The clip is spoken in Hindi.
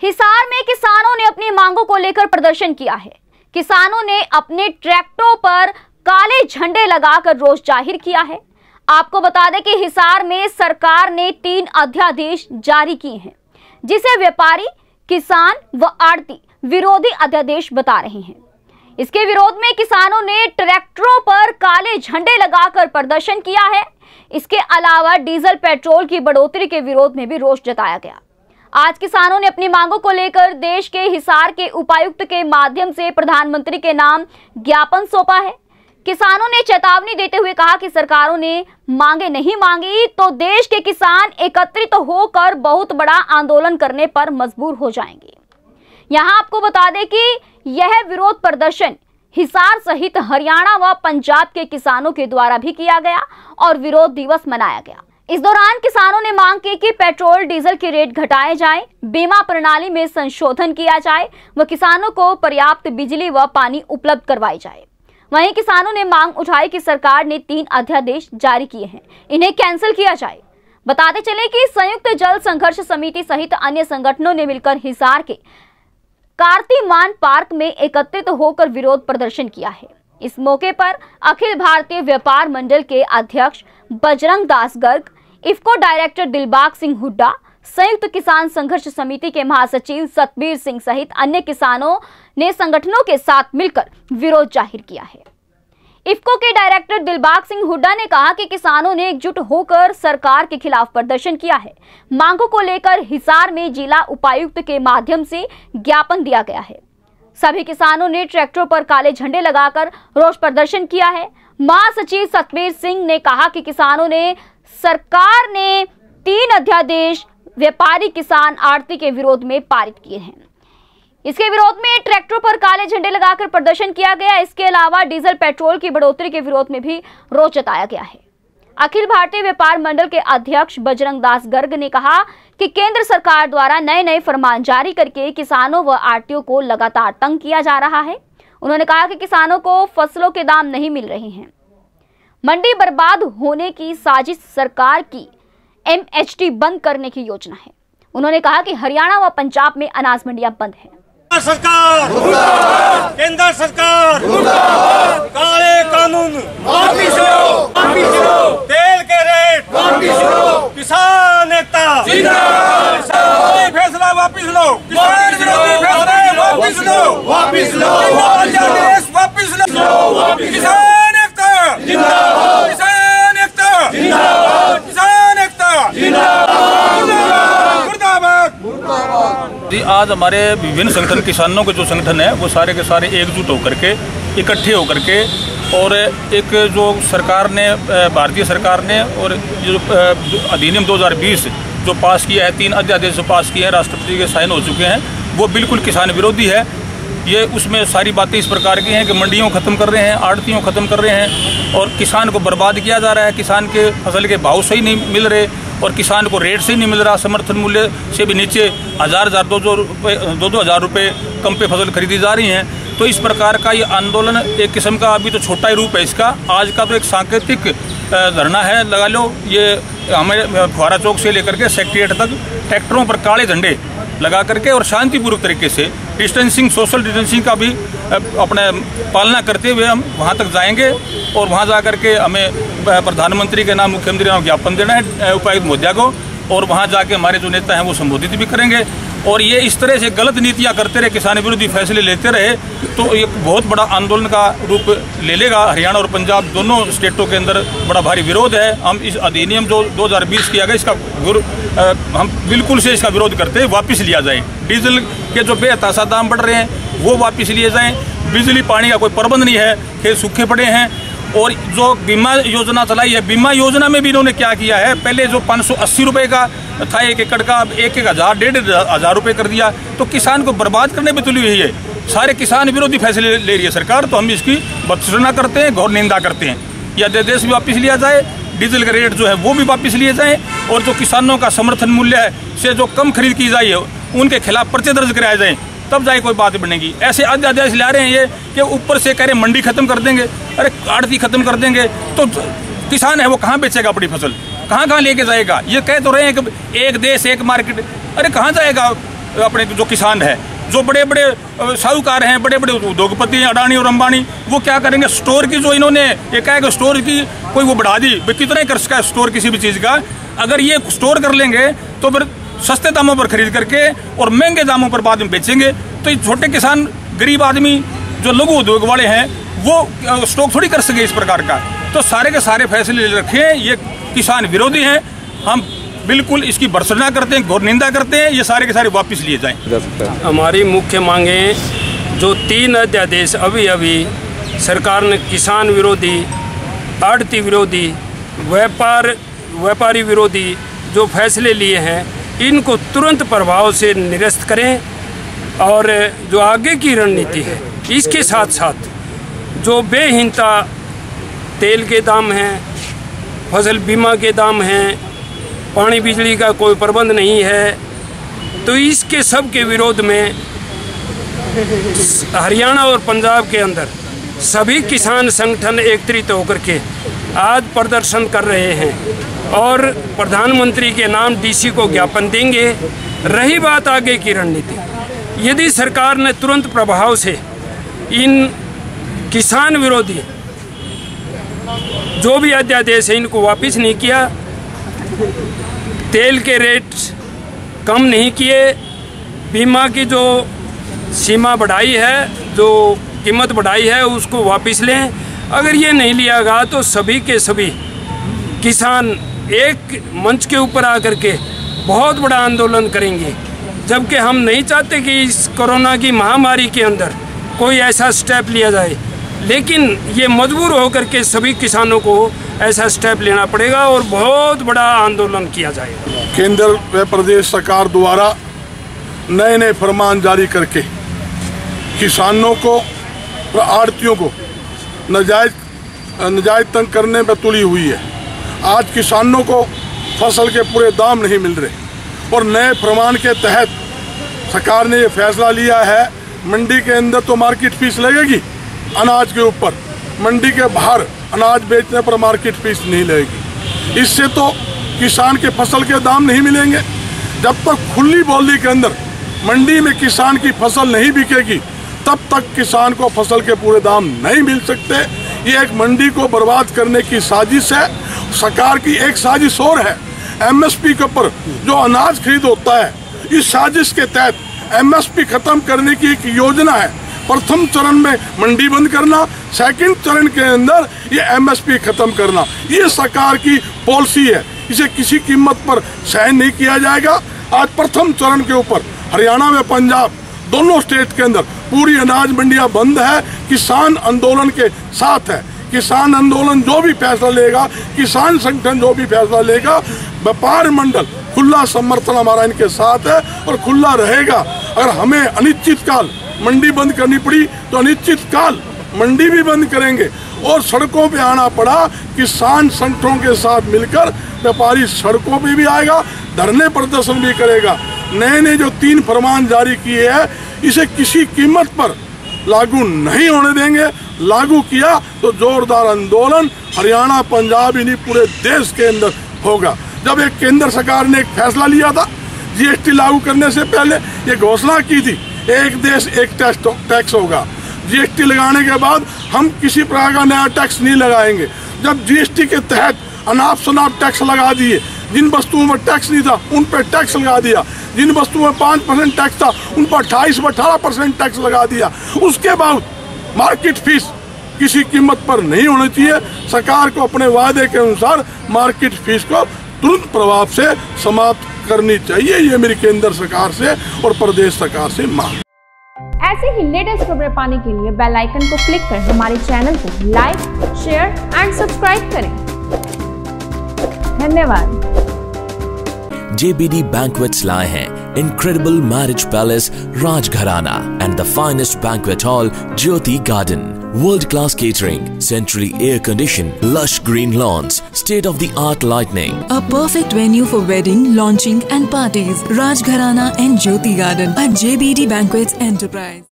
हिसार में किसानों ने अपनी मांगों को लेकर प्रदर्शन किया है। किसानों ने अपने ट्रैक्टरों पर काले झंडे लगाकर रोष जाहिर किया है। आपको बता दें कि हिसार में सरकार ने 3 अध्यादेश जारी किए हैं, जिसे व्यापारी, किसान व आड़ती विरोधी अध्यादेश बता रहे हैं। इसके विरोध में किसानों ने ट्रैक्टरों पर काले झंडे लगाकर प्रदर्शन किया है। इसके अलावा डीजल पेट्रोल की बढ़ोतरी के विरोध में भी रोष जताया गया। आज किसानों ने अपनी मांगों को लेकर देश के हिसार के उपायुक्त के माध्यम से प्रधानमंत्री के नाम ज्ञापन सौंपा है। किसानों ने चेतावनी देते हुए कहा कि सरकारों ने मांगे नहीं मांगी तो देश के किसान एकत्रित होकर बहुत बड़ा आंदोलन करने पर मजबूर हो जाएंगे। यहां आपको बता दें कि यह विरोध प्रदर्शन हिसार सहित हरियाणा व पंजाब के किसानों के द्वारा भी किया गया और विरोध दिवस मनाया गया। इस दौरान किसानों ने मांग की कि पेट्रोल डीजल के रेट घटाए जाएं, बीमा प्रणाली में संशोधन किया जाए व किसानों को पर्याप्त बिजली व पानी उपलब्ध करवाई जाए। वहीं किसानों ने मांग उठाई कि सरकार ने 3 अध्यादेश जारी किए हैं, इन्हें कैंसिल किया जाए। बताते चले कि संयुक्त जल संघर्ष समिति सहित अन्य संगठनों ने मिलकर हिसार के कार्तिमान पार्क में एकत्रित होकर विरोध प्रदर्शन किया है। इस मौके पर अखिल भारतीय व्यापार मंडल के अध्यक्ष बजरंग दास गर्ग, इफ्को डायरेक्टर दिलबाग सिंह हुड्डा, संयुक्त किसान संघर्ष समिति के महासचिव सतबीर सिंह सहित अन्य किसानों ने संगठनों के साथ मिलकर विरोध जाहिर किया है। इफ्को के डायरेक्टर दिलबाग सिंह हुड्डा ने कहा कि किसानों ने एकजुट होकर सरकार के खिलाफ प्रदर्शन किया है। मांगों को लेकर हिसार में जिला उपायुक्त के माध्यम से ज्ञापन दिया गया है। सभी किसानों ने ट्रैक्टरों पर काले झंडे लगाकर रोष प्रदर्शन किया है। महासचिव सतबीर सिंह ने कहा कि किसानों ने सरकार ने 3 अध्यादेश व्यापारी, किसान, आड़ती के विरोध में पारित किए हैं। इसके विरोध में ट्रैक्टरों पर काले झंडे लगाकर प्रदर्शन किया गया। इसके अलावा डीजल पेट्रोल की बढ़ोतरी के विरोध में भी रोष जताया गया है। अखिल भारतीय व्यापार मंडल के अध्यक्ष बजरंग दास गर्ग ने कहा कि केंद्र सरकार द्वारा नए फरमान जारी करके किसानों व आड़तियों को लगातार तंग किया जा रहा है। उन्होंने कहा कि किसानों को फसलों के दाम नहीं मिल रहे हैं। मंडी बर्बाद होने की साजिश सरकार की MHT बंद करने की योजना है। उन्होंने कहा कि हरियाणा व पंजाब में अनाज मंडियां बंद हैं। सरकार, केंद्र सरकार, काले कानून वापिस लो, तेल के रेट वापिस लो, किसान एकता जिंदाबाद, फैसला वापिस लो, वापिस लो, वापिस लो, वापिस लो, किसान एकता जिंदाबाद, किसान एकता जिंदाबाद, किसान एकता जिंदाबाद, मुर्दाबाद। जी, आज हमारे विभिन्न संगठन, किसानों के जो संगठन है वो सारे के सारे एकजुट होकर के, इकट्ठे होकर के, और एक जो सरकार ने, भारतीय सरकार ने, और जो अधिनियम 2020 जो पास किया है, 3 अध्यादेश पास किए हैं, राष्ट्रपति के साइन हो चुके हैं, वो बिल्कुल किसान विरोधी है। ये उसमें सारी बातें इस प्रकार की हैं कि मंडियों ख़त्म कर रहे हैं, आड़तियों ख़त्म कर रहे हैं और किसान को बर्बाद किया जा रहा है। किसान के फसल के भाव सही नहीं मिल रहे और किसान को रेट सही नहीं मिल रहा। समर्थन मूल्य से भी नीचे 2,000 रुपये कम पे फसल खरीदी जा रही हैं। तो इस प्रकार का ये आंदोलन एक किस्म का अभी तो छोटा ही रूप है इसका। आज का तो एक सांकेतिक धरना है, लगा लो। ये हमें फुहारा चौक से लेकर के सेक्रेटेरिएट तक ट्रैक्टरों पर काले झंडे लगा करके और शांतिपूर्वक तरीके से डिस्टेंसिंग, सोशल डिस्टेंसिंग का भी अपने पालना करते हुए हम वहाँ तक जाएंगे और वहाँ जा करके हमें प्रधानमंत्री के नाम, मुख्यमंत्री के नाम ज्ञापन देना है उपायुक्त महोदया को, और वहाँ जाके हमारे जो नेता हैं वो संबोधित भी करेंगे। और ये इस तरह से गलत नीतियाँ करते रहे, किसान विरोधी फैसले लेते रहे तो एक बहुत बड़ा आंदोलन का रूप ले लेगा। हरियाणा और पंजाब दोनों स्टेटों के अंदर बड़ा भारी विरोध है। हम इस अधिनियम जो 2020 किया गया इसका हम बिल्कुल से इसका विरोध करते हैं, वापस लिया जाए। डीजल के जो बेहताशा दाम बढ़ रहे हैं वो वापस लिए जाएँ। बिजली पानी का कोई प्रबंध नहीं है, खेत सूखे पड़े हैं। और जो बीमा योजना चलाई है, बीमा योजना में भी इन्होंने क्या किया है, पहले जो 580 रुपये का था 1 एकड़ का, अब 1,000, 1,500 रुपये कर दिया। तो किसान को बर्बाद करने में तुली हुई है। सारे किसान विरोधी फैसले ले रही है सरकार। तो हम इसकी भर्त्सना करते हैं, घोर निंदा करते हैं। यह अध्यादेश भी वापस लिया जाए, डीजल का रेट जो है वो भी वापस लिए जाएँ, और जो किसानों का समर्थन मूल्य से जो कम खरीद की जाए उनके खिलाफ पर्चे दर्ज कराए जाएँ, तब जाए कोई बात बनेगी। ऐसे अध्यादेश ला रहे हैं ये कि ऊपर से कह रहे मंडी खत्म कर देंगे, अरे आड़ती खत्म कर देंगे, तो किसान है वो कहाँ बेचेगा अपनी फसल, कहाँ लेके जाएगा। ये कह तो रहे हैं कि एक देश एक मार्केट, अरे कहाँ जाएगा। अपने जो किसान है, जो बड़े बड़े साहूकार हैं, बड़े बड़े उद्योगपति हैं, अडानी और अंबानी, वो क्या करेंगे, स्टोर की जो इन्होंने एक है कि स्टोर की कोई वो बढ़ा दी, कितना ही कर सका स्टोर किसी भी चीज़ का, अगर ये स्टोर कर लेंगे तो फिर सस्ते दामों पर खरीद करके और महंगे दामों पर बाद में बेचेंगे। तो ये छोटे किसान, गरीब आदमी, जो लघु उद्योग वाले हैं, वो स्टॉक थोड़ी कर सके इस प्रकार का। तो सारे के सारे फैसले ले रखे हैं, ये किसान विरोधी हैं, हम बिल्कुल इसकी भर्त्सना करते हैं, घोर निंदा करते हैं, ये सारे के सारे वापस लिए जाएं। हमारी मुख्य मांगें जो 3 अध्यादेश अभी सरकार ने किसान विरोधी, आढ़ती विरोधी, व्यापारी विरोधी जो फैसले लिए हैं, इनको तुरंत प्रभाव से निरस्त करें और जो आगे की रणनीति है, इसके साथ साथ जो बेहिंता तेल के दाम हैं, फसल बीमा के दाम हैं, पानी बिजली का कोई प्रबंध नहीं है, तो इसके सब के विरोध में हरियाणा और पंजाब के अंदर सभी किसान संगठन एकत्रित होकर के आज प्रदर्शन कर रहे हैं और प्रधानमंत्री के नाम डीसी को ज्ञापन देंगे। रही बात आगे की रणनीति, यदि सरकार ने तुरंत प्रभाव से इन किसान विरोधी जो भी अध्यादेश है इनको वापस नहीं किया, तेल के रेट कम नहीं किए, बीमा की जो सीमा बढ़ाई है, जो कीमत बढ़ाई है उसको वापस लें। अगर ये नहीं लिया गया तो सभी के सभी किसान एक मंच के ऊपर आकर के बहुत बड़ा आंदोलन करेंगे, जबकि हम नहीं चाहते कि इस कोरोना की महामारी के अंदर कोई ऐसा स्टेप लिया जाए, लेकिन ये मजबूर होकर के सभी किसानों को ऐसा स्टेप लेना पड़ेगा और बहुत बड़ा आंदोलन किया जाएगा। केंद्र व प्रदेश सरकार द्वारा नए नए फरमान जारी करके किसानों को और आड़तियों को नाजायज तंग करने में तुली हुई है। आज किसानों को फसल के पूरे दाम नहीं मिल रहे और नए फरमान के तहत सरकार ने ये फैसला लिया है, मंडी के अंदर तो मार्केट फीस लगेगी अनाज के ऊपर, मंडी के बाहर अनाज बेचने पर मार्केट फीस नहीं लगेगी। इससे तो किसान के फसल के दाम नहीं मिलेंगे। जब तक खुली बोली के अंदर मंडी में किसान की फसल नहीं बिकेगी तब तक किसान को फसल के पूरे दाम नहीं मिल सकते। ये एक मंडी को बर्बाद करने की साजिश है। सरकार की एक साजिश और है, एमएसपी के ऊपर जो अनाज खरीद होता है, इस साजिश के तहत एमएसपी खत्म करने की एक योजना है। प्रथम चरण में मंडी बंद करना, सेकंड चरण के अंदर ये एमएसपी खत्म करना, ये सरकार की पॉलिसी है। इसे किसी कीमत पर सहन नहीं किया जाएगा। आज प्रथम चरण के ऊपर हरियाणा में पंजाब दोनों स्टेट के अंदर पूरी अनाज मंडियां बंद है। किसान आंदोलन के साथ है। किसान आंदोलन जो भी फैसला लेगा, किसान संगठन जो भी फैसला लेगा, व्यापार मंडल खुला समर्थन हमारा इनके साथ है और खुला रहेगा। अगर हमें अनिश्चित काल मंडी बंद करनी पड़ी तो अनिश्चित काल मंडी भी बंद करेंगे और सड़कों पे आना पड़ा, किसान संगठनों के साथ मिलकर व्यापारी सड़कों पे भी आएगा, धरने प्रदर्शन भी करेगा। नए नए जो 3 फरमान जारी किए हैं, इसे किसी कीमत पर लागू नहीं होने देंगे। लागू किया तो जोरदार आंदोलन हरियाणा, पंजाब, इन्हीं पूरे देश के अंदर होगा। जब एक केंद्र सरकार ने एक फैसला लिया था जीएसटी लागू करने से पहले, ये घोषणा की थी एक देश एक टैक्स होगा। जीएसटी लगाने के बाद हम किसी प्रकार का नया टैक्स नहीं लगाएंगे। जब जीएसटी के तहत अनाप शनाप टैक्स लगा दिए, जिन वस्तुओं में टैक्स नहीं था उन पर टैक्स लगा दिया, जिन वस्तुओं में 5% टैक्स था उन पर 28-18% टैक्स लगा दिया। उसके बाद मार्केट फीस किसी कीमत पर नहीं होनी चाहिए। सरकार को अपने वादे के अनुसार मार्केट फीस को तुरंत प्रभाव से समाप्त करनी चाहिए। ये मेरी केंद्र सरकार से और प्रदेश सरकार से मांग। ऐसे ही लेटेस्ट खबरें पाने के लिए बेल आइकन को क्लिक कर हमारे चैनल को लाइक, शेयर एंड सब्सक्राइब करें। धन्यवाद। JBD Banquets लाए हैं incredible marriage palace Rajgharana and the finest banquet hall Jyoti Garden. World-class catering, centrally air-conditioned, lush green lawns, state-of-the-art lighting. A perfect venue for wedding, launching and parties. Rajgharana and Jyoti Garden at JBD Banquets Enterprise.